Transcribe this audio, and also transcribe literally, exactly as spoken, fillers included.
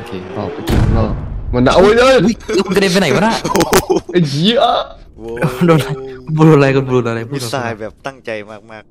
เคออกไปกินข้างนอกมันเอาเลยมันกระเด็นไปไหนวะน่ะไอ้เหี้ยโดนอะไรโดนอะไรกันโดนอะไรพูดมิสไซล์แบบตั้งใจมากๆ